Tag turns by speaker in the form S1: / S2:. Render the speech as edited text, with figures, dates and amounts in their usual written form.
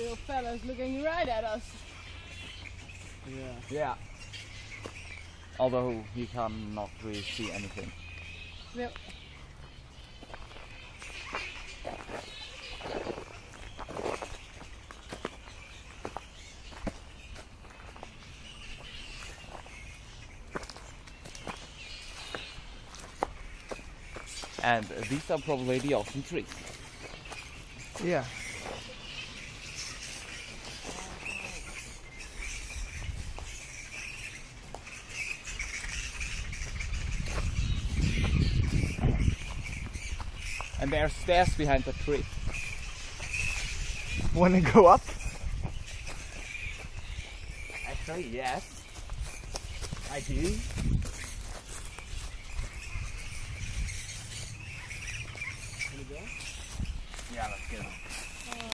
S1: little fella's looking right at us.
S2: Yeah. Although he cannot really see anything.
S1: Yep.
S2: And these are probably the ocean trees.
S3: Yeah.
S2: And there are stairs behind the tree.
S3: Want to go up?
S2: Actually, yes. I do. Yeah, let's get it.